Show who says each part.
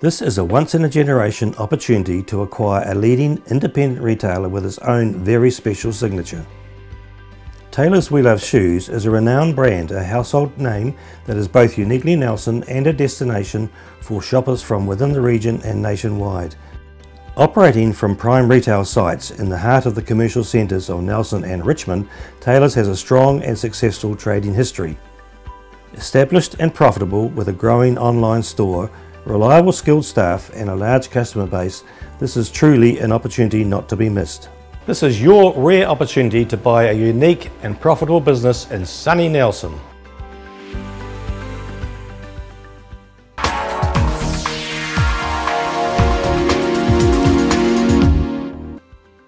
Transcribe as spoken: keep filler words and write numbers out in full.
Speaker 1: This is a once-in-a-generation opportunity to acquire a leading independent retailer with its own very special signature. Taylor's We Love Shoes is a renowned brand, a household name that is both uniquely Nelson and a destination for shoppers from within the region and nationwide. Operating from prime retail sites in the heart of the commercial centres of Nelson and Richmond, Taylor's has a strong and successful trading history. Established and profitable with a growing online store, reliable skilled staff and a large customer base, this is truly an opportunity not to be missed. This is your rare opportunity to buy a unique and profitable business in sunny Nelson.